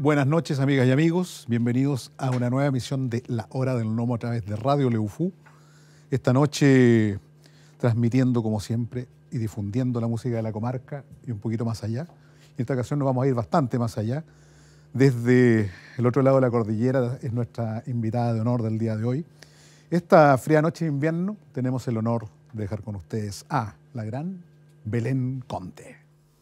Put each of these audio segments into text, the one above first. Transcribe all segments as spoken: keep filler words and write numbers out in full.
Buenas noches, amigas y amigos. Bienvenidos a una nueva emisión de La Hora del Gnomo a través de Radio Leufú. Esta noche transmitiendo, como siempre, y difundiendo la música de la comarca y un poquito más allá. En esta ocasión nos vamos a ir bastante más allá. Desde el otro lado de la cordillera es nuestra invitada de honor del día de hoy. Esta fría noche de invierno tenemos el honor de dejar con ustedes a la gran Belén Conte.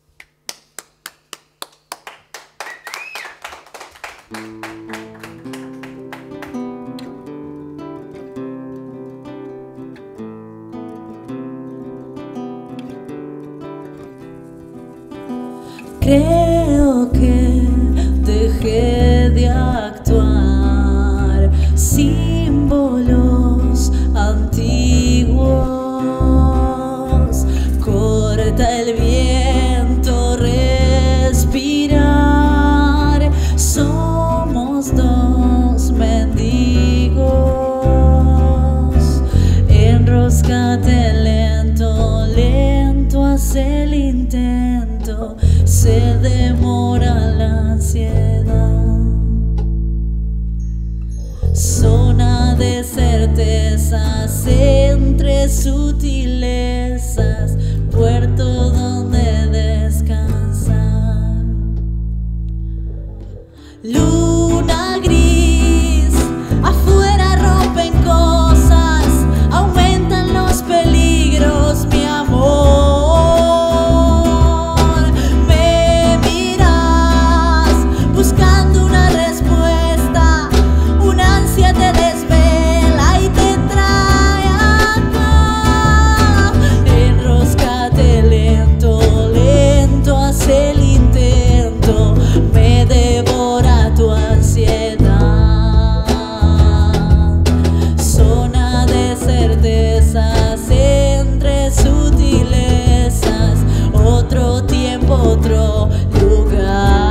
Creo que dejé de actuar, símbolos antiguos, corta el viento respirar, somos dos mendigos, enroscate lento, lento hace el intento. Se demora la ansiedad, zona de certezas entre sutilezas, puerto donde descansar. Luna gris, afuera rompen cosas, aumentan los peligros, mi amor. Buscando una respuesta, una ansia te desvela y te trae acá. Enroscate lento, lento, hace el intento, me devora tu ansiedad. Zona de certezas entre sutilezas, otro tiempo, otro lugar.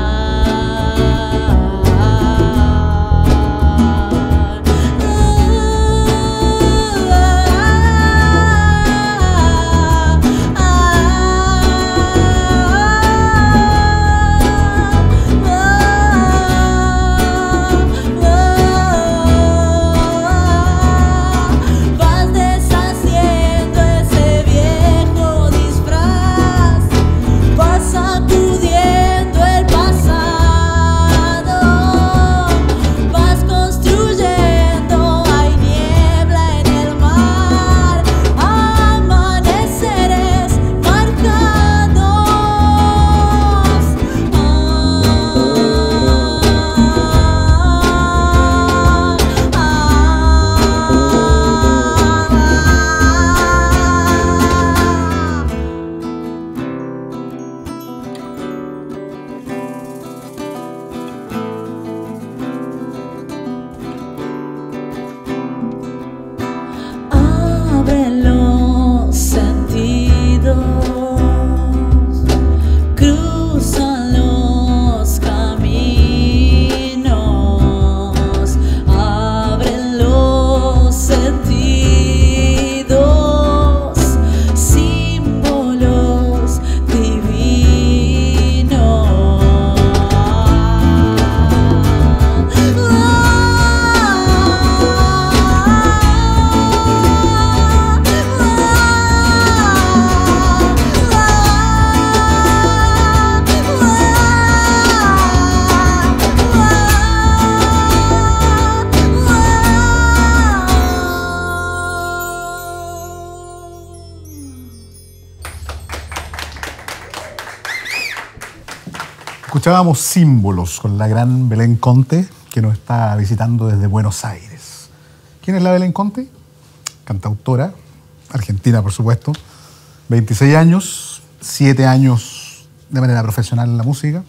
Escuchábamos Símbolos con la gran Belén Conte, que nos está visitando desde Buenos Aires. ¿Quién es la Belén Conte? Cantautora, argentina por supuesto, veintiséis años, siete años de manera profesional en la música,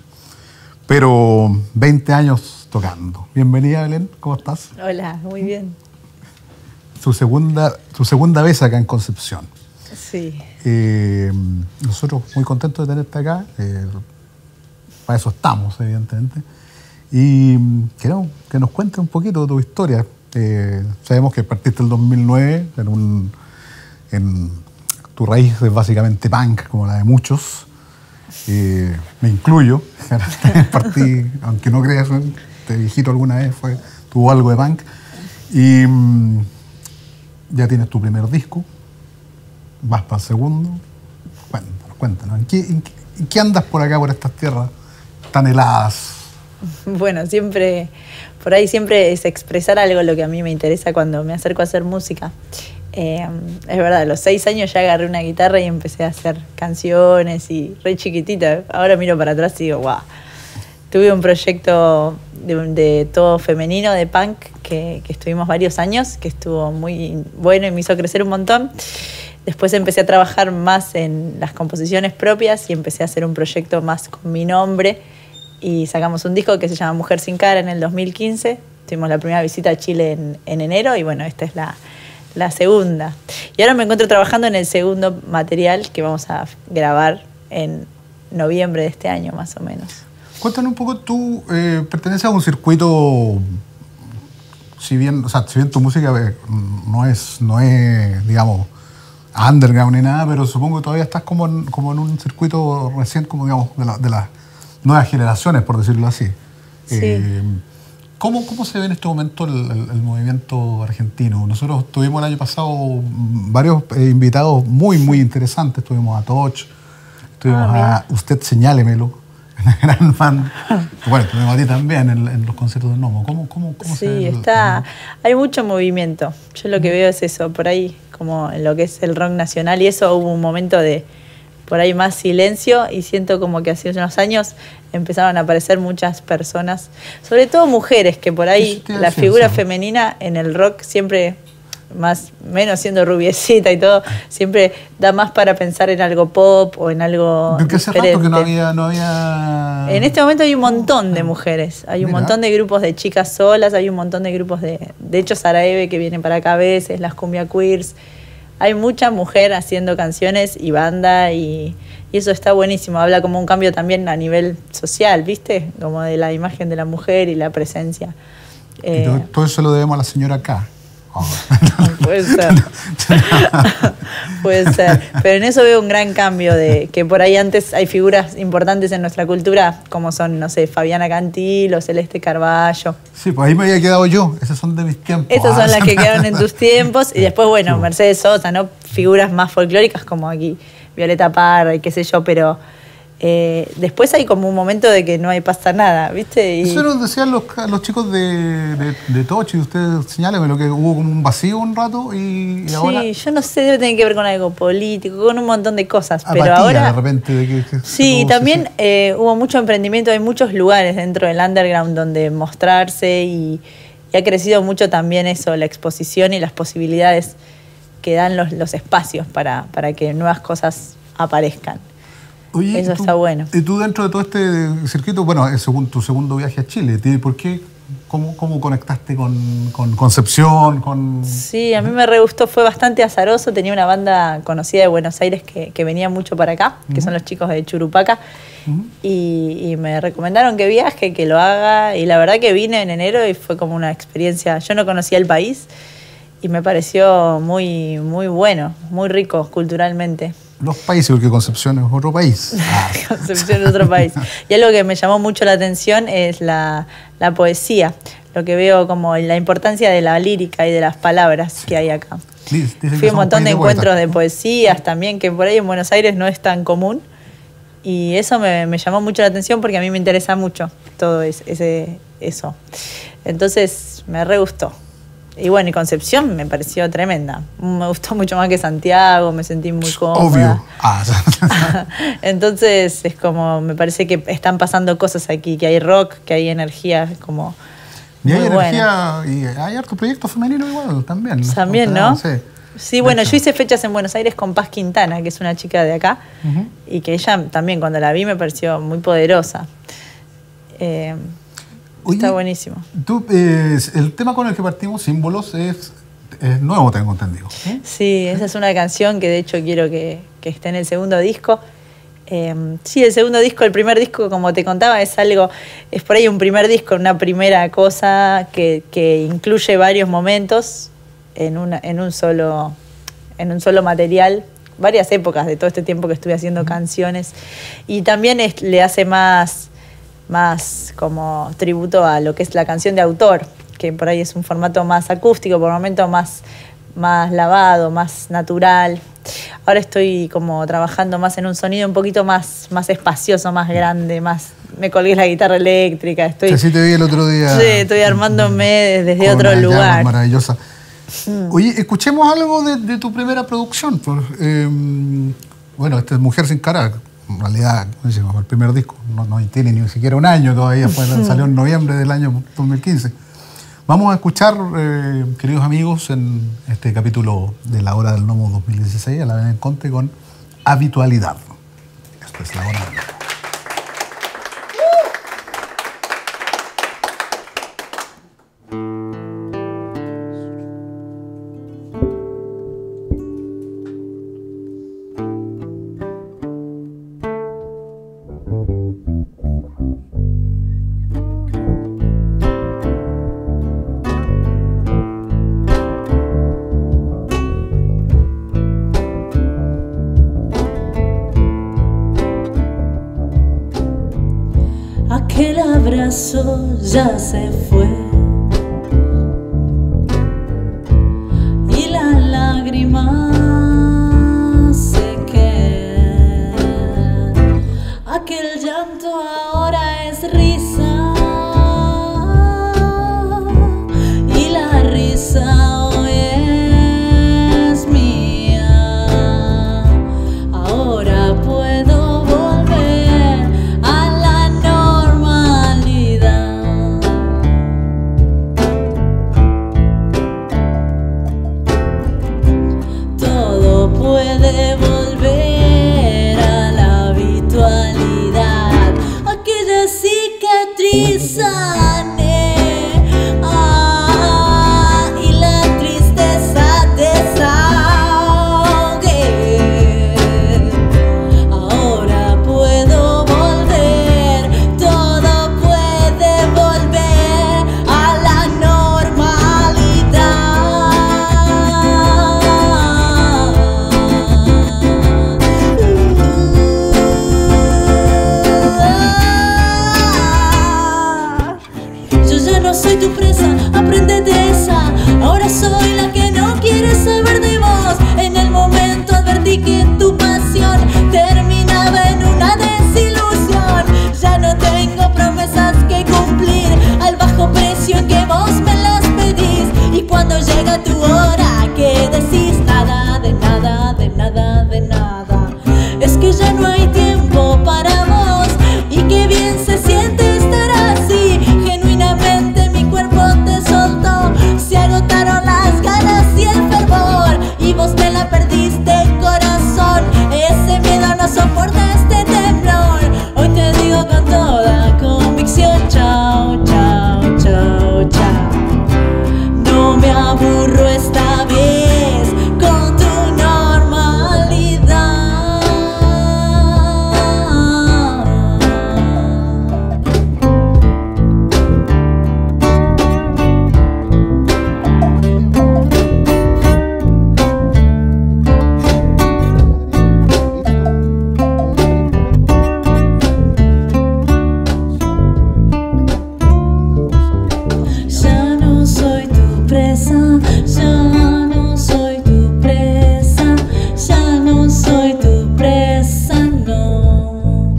pero veinte años tocando. Bienvenida, Belén, ¿cómo estás? Hola, muy bien. Su segunda, su segunda vez acá en Concepción. Sí. Eh, nosotros muy contentos de tenerte acá. Eh, Para eso estamos, evidentemente. Y queremos que nos cuentes un poquito de tu historia. Eh, sabemos que partiste el dos mil nueve, en un, en, tu raíz es básicamente punk, como la de muchos. Eh, me incluyo, partí, aunque no creas, te viejito alguna vez, fue, tuvo algo de punk. Y mm, ya tienes tu primer disco, vas para el segundo. Cuéntanos, cuéntanos, ¿en qué, en qué, en qué andas por acá, por estas tierras tan heladas? Bueno, siempre, por ahí siempre es expresar algo lo que a mí me interesa cuando me acerco a hacer música. Eh, es verdad, a los seis años ya agarré una guitarra y empecé a hacer canciones y re chiquitita. Ahora miro para atrás y digo, wow. Tuve un proyecto de, de todo femenino, de punk, que, que estuvimos varios años, que estuvo muy bueno y me hizo crecer un montón. Después empecé a trabajar más en las composiciones propias y empecé a hacer un proyecto más con mi nombre. Y sacamos un disco que se llama Mujer sin cara en el dos mil quince. Tuvimos la primera visita a Chile en, en enero y bueno, esta es la, la segunda. Y ahora me encuentro trabajando en el segundo material que vamos a grabar en noviembre de este año más o menos. Cuéntanos un poco, tú eh, perteneces a un circuito, si bien, o sea, si bien tu música eh, no es, no es, digamos, underground ni nada, pero supongo que todavía estás como en, como en un circuito recién, como digamos, de, la, de las nuevas generaciones, por decirlo así. Sí. Eh, ¿cómo, ¿Cómo se ve en este momento el, el, el movimiento argentino? Nosotros tuvimos el año pasado varios eh, invitados muy, muy interesantes. Tuvimos a Toch, tuvimos ah, a Usted Señálemelo, una gran fan. Bueno, tuvimos a ti también en, en los conciertos del Nomo. ¿Cómo, cómo, cómo sí, se ve el, está, el... hay mucho movimiento. Yo lo que veo es eso, por ahí, como en lo que es el rock nacional, y eso hubo un momento de por ahí más silencio y siento como que hace unos años empezaron a aparecer muchas personas, sobre todo mujeres, que por ahí la figura femenina en el rock siempre, más menos siendo rubiecita y todo, siempre da más para pensar en algo pop o en algo Porque hace diferente. rato que no había, no había... En este momento hay un montón de mujeres, hay un Mira. montón de grupos de chicas solas, hay un montón de grupos de... De hecho, Sara Eve, que viene para acá a veces, las Cumbia Queers. Hay mucha mujer haciendo canciones y banda y, y eso está buenísimo. Habla como un cambio también a nivel social, ¿viste? Como de la imagen de la mujer y la presencia. Eh, y todo, todo eso lo debemos a la señora K. Oh. Puede ser. Puede ser. Pero en eso veo un gran cambio de que por ahí antes hay figuras importantes en nuestra cultura, como son, no sé, Fabiana Cantilo, Celeste Carballo. Sí, pues ahí me había quedado yo. Esas son de mis tiempos. Esas son ah, las que quedaron en tus tiempos. Y después, bueno, sí. Mercedes Sosa, ¿no? Figuras más folclóricas como aquí, Violeta Parra y qué sé yo, pero... Eh, después hay como un momento de que no hay pasa nada, ¿viste? Y... Eso nos decían los, los chicos de, de, de Tochi, ustedes señálenme lo que hubo como un vacío un rato y, y sí, ahora... yo no sé, debe tener que ver con algo político, con un montón de cosas, Apatía, pero ahora... de repente. De que, que sí, y también se... eh, hubo mucho emprendimiento, hay muchos lugares dentro del underground donde mostrarse y, y ha crecido mucho también eso, la exposición y las posibilidades que dan los, los espacios para, para que nuevas cosas aparezcan. Oye, eso tú, está bueno. Y tú dentro de todo este circuito, bueno, es según tu segundo viaje a Chile, ¿por qué? ¿Cómo, cómo conectaste con, con Concepción? Con... Sí, a mí me re gustó, fue bastante azaroso. Tenía una banda conocida de Buenos Aires que, que venía mucho para acá, uh-huh. que son los chicos de Churupaca, uh-huh. y, y me recomendaron que viaje, que lo haga, y la verdad que vine en enero y fue como una experiencia. Yo no conocía el país y me pareció muy, muy bueno, muy rico culturalmente. Los países, porque Concepción es otro país. Ah. Concepción es otro país. Y algo que me llamó mucho la atención es la, la poesía, lo que veo como la importancia de la lírica y de las palabras sí. que hay acá. Dice, dice Fui a un montón de, de encuentros de poesías sí. también, que por ahí en Buenos Aires no es tan común. Y eso me, me llamó mucho la atención porque a mí me interesa mucho todo ese, ese, eso. Entonces me re gustó. Y bueno, y Concepción me pareció tremenda. Me gustó mucho más que Santiago, me sentí muy cómoda. Obvio. Ah. Entonces, es como, me parece que están pasando cosas aquí, que hay rock, que hay energía, como y hay muy energía, buena. Y hay harto proyecto femenino igual, también. También, ¿no? Sí, sí bueno, yo hice fechas en Buenos Aires con Paz Quintana, que es una chica de acá, uh-huh. y que ella también, cuando la vi, me pareció muy poderosa. Eh, Oye, está buenísimo. Tú, eh, el tema con el que partimos, Símbolos, es, es nuevo, tengo entendido. ¿Sí? Sí, esa es una canción que de hecho quiero que, que esté en el segundo disco. Eh, sí, el segundo disco, el primer disco, como te contaba, es algo, es por ahí un primer disco, una primera cosa que, que incluye varios momentos en, una, en, un solo, en un solo material, varias épocas de todo este tiempo que estuve haciendo canciones. Y también es, le hace más, más como tributo a lo que es la canción de autor, que por ahí es un formato más acústico, por momentos más, más lavado, más natural. Ahora estoy como trabajando más en un sonido un poquito más, más espacioso, más grande, más... Me colgué la guitarra eléctrica. Estoy, sí, sí te vi el otro día. Sí, estoy armándome desde con otro una lugar. llama maravillosa. Mm. Oye, escuchemos algo de, de tu primera producción. Por, eh, bueno, esta es Mujer sin cara. En realidad, el primer disco no, no tiene ni siquiera un año todavía. Fue, salió en noviembre del año dos mil quince. Vamos a escuchar, eh, queridos amigos, en este capítulo de La Hora del Gnomo dos mil dieciséis, a la Belén Conte con Habitualidad. Esto es La Hora del Gnomo. Aquel abrazo ya se fue y la lágrima se queda. Aquel llanto ahora es risa y la risa hoy es mía. Ahora puedo volver a la normalidad. Todo puede volver a la habitualidad. Aquella cicatriz sané, ah, y la tristeza desahogué. Ahora puedo volver, todo puede volver a la normalidad. Yo ya no soy tu presa, apréndete esa. Ahora soy la que no quiere saber de vos. En el momento advertí que tu pasión terminaba en una desilusión. Ya no tengo promesas que cumplir al bajo precio en que vos me las pedís. Y cuando llega tu hora, ¿qué decís? Nada, de nada, de nada, de nada. Es que ya no hay tiempo para vos. Y qué bien se siente estar así. Genuinamente mi cuerpo te soltó. Se agotaron las ganas y el fervor. Y vos te la perdiste, corazón. Ese miedo no soporta este temblor. Hoy te digo con toda convicción: chao, chao, chao, chao. No me aburro esta vez con tu normalidad. Ya no soy tu presa, ya no soy tu presa, ya no soy tu presa, no.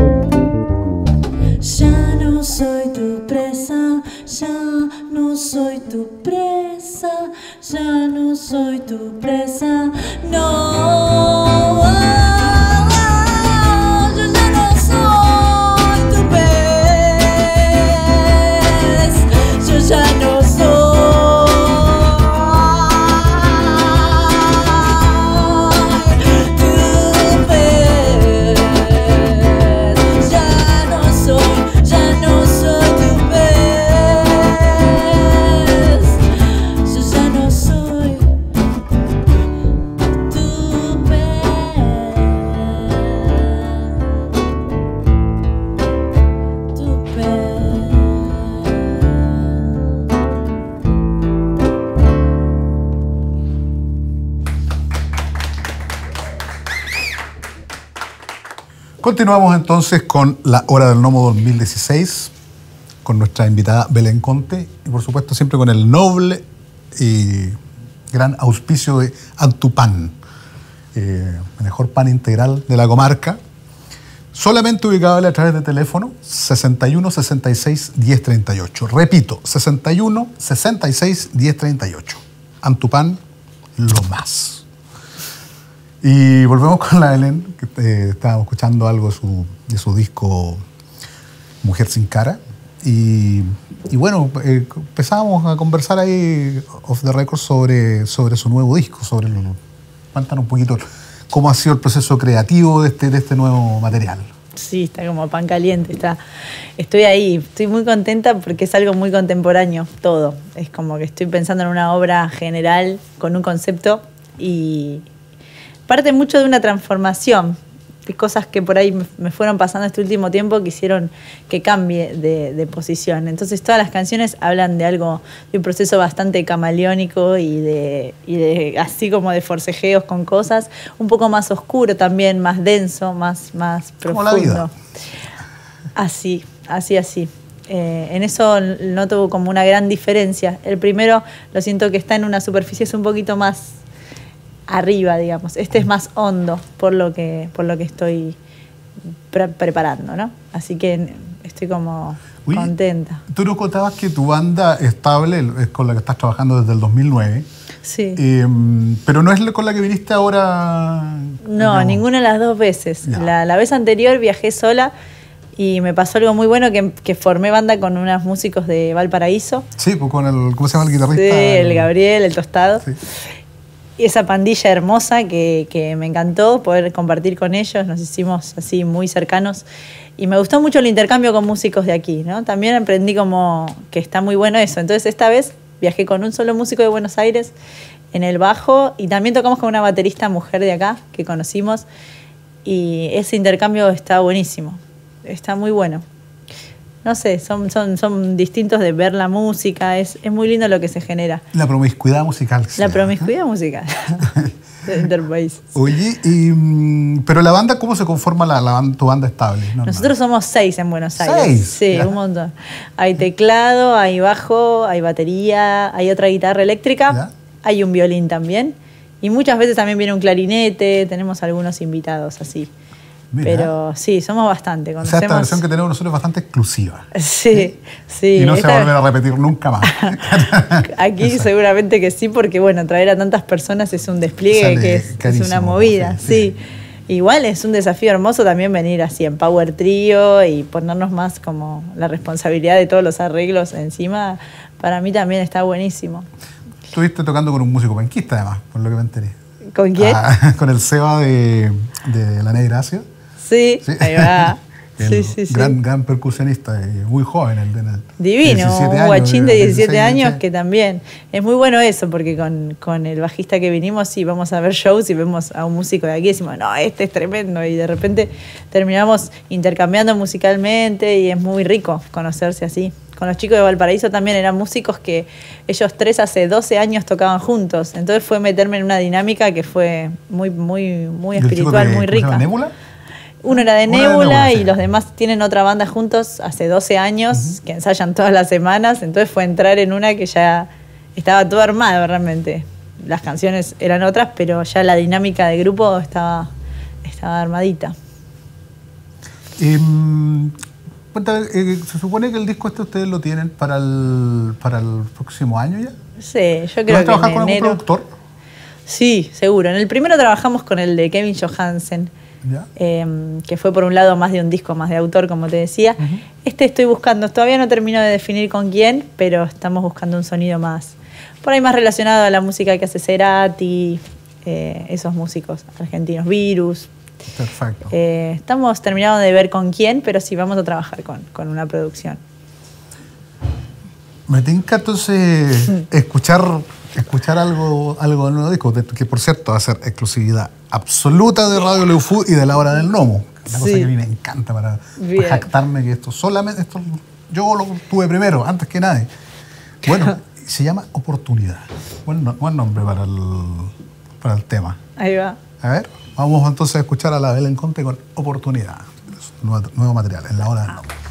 Ya no soy tu presa, ya no soy tu presa, ya no soy tu presa, no. Yo ya no soy tu pez, yo ya no soy tu pez, ya no soy, ya no soy tu pez, yo ya no soy tu pez. Continuamos entonces con la Hora del Gnomo dos mil dieciséis, con nuestra invitada Belén Conte y por supuesto siempre con el noble y gran auspicio de Antupan, eh, el mejor pan integral de la comarca, solamente ubicable a través de teléfono sesenta y uno, sesenta y seis, diez, treinta y ocho. Repito, sesenta y uno, sesenta y seis, diez, treinta y ocho. Antupan, lo más. Y volvemos con la Belén, que eh, estábamos escuchando algo de su, de su disco Mujer sin cara. Y, y bueno, eh, empezamos a conversar ahí off the record sobre, sobre su nuevo disco, sobre el, cuéntanos un poquito cómo ha sido el proceso creativo de este, de este nuevo material. Sí, está como pan caliente, está. Estoy ahí, estoy muy contenta porque es algo muy contemporáneo, todo. Es como que estoy pensando en una obra general con un concepto y parte mucho de una transformación, de cosas que por ahí me fueron pasando este último tiempo que hicieron que cambie de, de posición. Entonces todas las canciones hablan de algo, de un proceso bastante camaleónico y de, y de así como de forcejeos con cosas, un poco más oscuro también, más denso, más, más profundo. Como la vida. Así, así, así. Eh, en eso noto como una gran diferencia. El primero lo siento que está en una superficie es un poquito más arriba, digamos. Este es más hondo por lo que, por lo que estoy pre preparando, ¿no? Así que estoy como Uy, contenta. Tú nos contabas que tu banda estable es con la que estás trabajando desde el dos mil nueve. Sí. Eh, pero no es con la que viniste ahora. No, no. Ninguna de las dos veces. La, la vez anterior viajé sola y me pasó algo muy bueno que, que formé banda con unos músicos de Valparaíso. Sí, pues con el, ¿cómo se llama el guitarrista? Sí, el Gabriel, el Tostado. Sí. Y esa pandilla hermosa que, que me encantó poder compartir con ellos, nos hicimos así muy cercanos y me gustó mucho el intercambio con músicos de aquí, ¿no? También aprendí como que está muy bueno eso. Entonces esta vez viajé con un solo músico de Buenos Aires en el bajo y también tocamos con una baterista mujer de acá que conocimos y ese intercambio está buenísimo, está muy bueno. No sé, son, son, son distintos de ver la música, es, es muy lindo lo que se genera. La promiscuidad musical. La promiscuidad musical. Enterprise. Oye, y, pero la banda, ¿cómo se conforma la, la, tu banda estable? Normal. Nosotros somos seis en Buenos Aires. ¿Seis? Sí, ¿Ya? Un montón. Hay teclado, hay bajo, hay batería, hay otra guitarra eléctrica, ¿Ya? Hay un violín también. Y muchas veces también viene un clarinete, tenemos algunos invitados así. Mira. Pero sí, somos bastante. Conocemos... O sea, esta versión que tenemos nosotros es bastante exclusiva. Sí, sí. Y no esta... se va a volver a repetir nunca más. Aquí Exacto. Seguramente que sí, porque bueno, traer a tantas personas es un despliegue Sale que es, es una movida. Sí, sí. sí. Igual es un desafío hermoso también venir así en Power Trio y ponernos más como la responsabilidad de todos los arreglos encima. Para mí también está buenísimo. Estuviste tocando con un músico penquista además, por lo que me enteré. ¿Con quién? Ah, con el Seba de, de La Negra Gracia. Sí, sí, ahí va. El sí, sí, gran, sí. gran percusionista, muy joven. El, el Divino, un guachín de diecisiete años que también. Es muy bueno eso, porque con, con el bajista que vinimos, sí, vamos a ver shows y vemos a un músico de aquí y decimos, no, este es tremendo. Y de repente terminamos intercambiando musicalmente y es muy rico conocerse así. Con los chicos de Valparaíso también eran músicos que ellos tres hace doce años tocaban juntos. Entonces fue meterme en una dinámica que fue muy, muy, muy espiritual, de, muy rica. ¿Cómo se llama, Nébula? Uno era de Nébula, Nébula y sí. Los demás tienen otra banda juntos hace doce años, uh-huh. que ensayan todas las semanas. Entonces fue entrar en una que ya estaba todo armado realmente. Las canciones eran otras, pero ya la dinámica de grupo estaba, estaba armadita. Eh, eh, ¿Se supone que el disco este ustedes lo tienen para el, para el próximo año ya? Sí, yo creo que ¿Vas a trabajar en con enero... algún productor? Sí, seguro. En el primero trabajamos con el de Kevin Johansen. Eh, que fue por un lado más de un disco, más de autor, como te decía. Uh-huh. Este estoy buscando, todavía no termino de definir con quién, pero estamos buscando un sonido más, por ahí más relacionado a la música que hace Cerati, eh, esos músicos argentinos, Virus. Perfecto. Eh, estamos terminando de ver con quién, pero sí vamos a trabajar con, con una producción. Me tinca entonces escuchar, escuchar algo, algo del nuevo disco, que por cierto va a ser exclusividad absoluta de Radio Leufú y de La Hora del Gnomo. Una sí. cosa que a mí me encanta para, para jactarme que esto solamente, esto, yo lo tuve primero, antes que nadie. Bueno, se llama Oportunidad. Buen, buen nombre para el, para el tema. Ahí va. A ver, vamos Vamos entonces a escuchar a la Belén Conte con Oportunidad, nuevo, nuevo material, en la hora del nombre.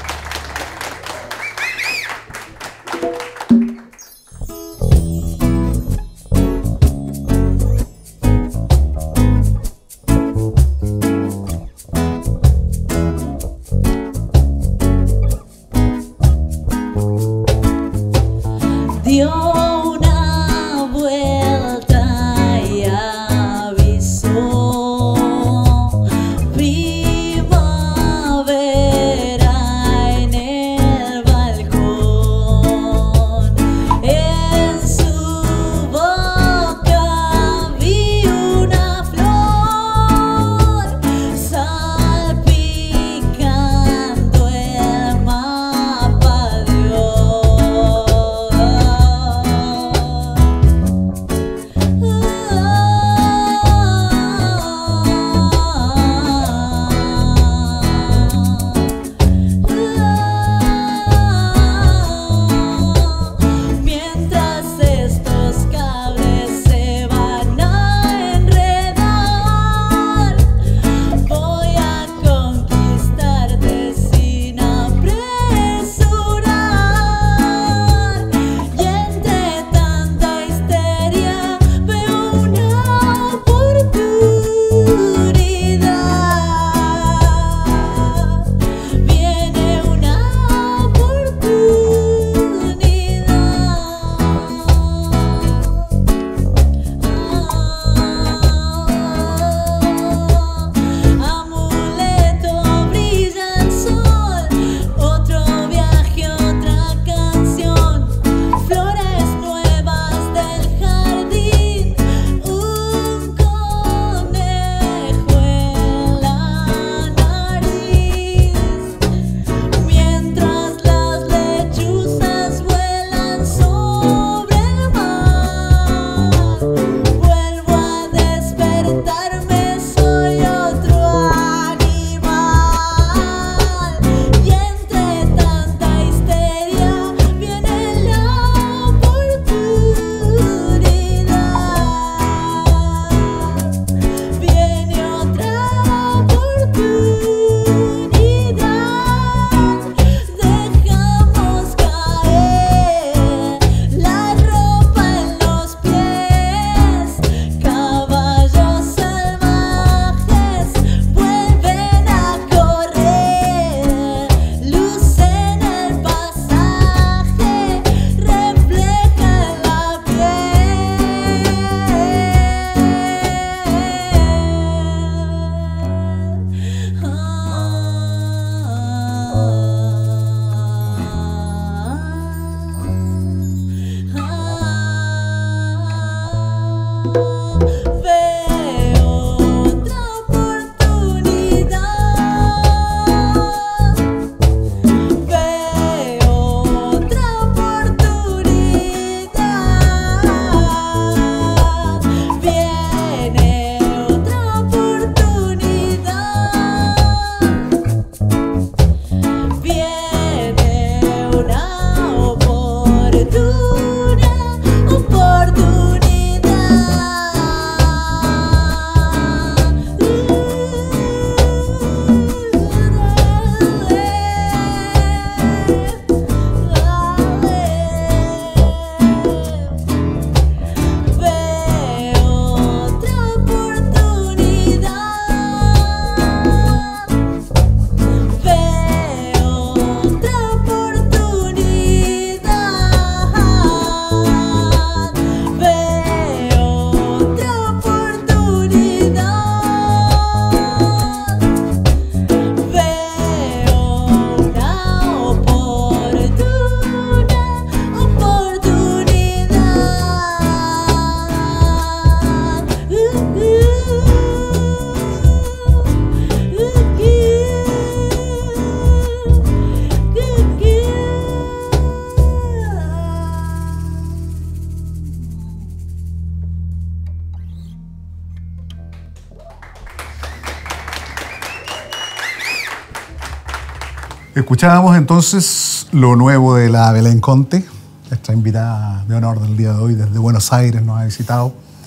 Escuchábamos entonces lo nuevo de la Belén Conte, nuestra invitada de honor del día de hoy desde Buenos Aires nos ha visitado.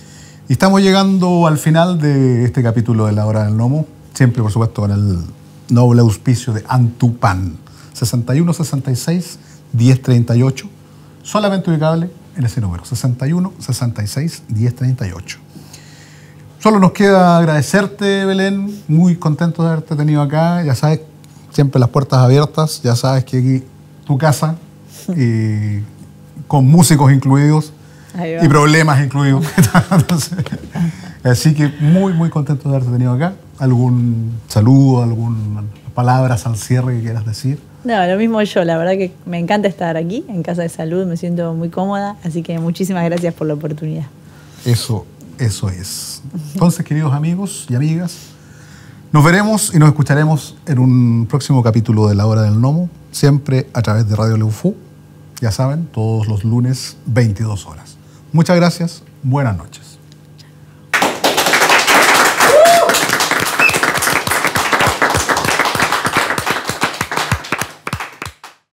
Y estamos llegando al final de este capítulo de La Hora del Gnomo, siempre por supuesto con el noble auspicio de Antupan, sesenta y uno sesenta y seis diez treinta y ocho, solamente ubicable en ese número, sesenta y uno sesenta y seis diez treinta y ocho. Solo nos queda agradecerte, Belén, muy contento de haberte tenido acá, ya sabes, siempre las puertas abiertas, ya sabes que aquí tu casa, y con músicos incluidos, y problemas incluidos. Entonces, así que muy, muy contento de haberte tenido acá. ¿Algún saludo, algunas palabras al cierre que quieras decir? No, lo mismo yo. La verdad que me encanta estar aquí, en Casa de Salud. Me siento muy cómoda. Así que muchísimas gracias por la oportunidad. Eso, eso es. Entonces, queridos amigos y amigas, nos veremos y nos escucharemos en un próximo capítulo de La Hora del Gnomo, siempre a través de Radio Leufú. Ya saben, todos los lunes, veintidós horas. Muchas gracias, buenas noches.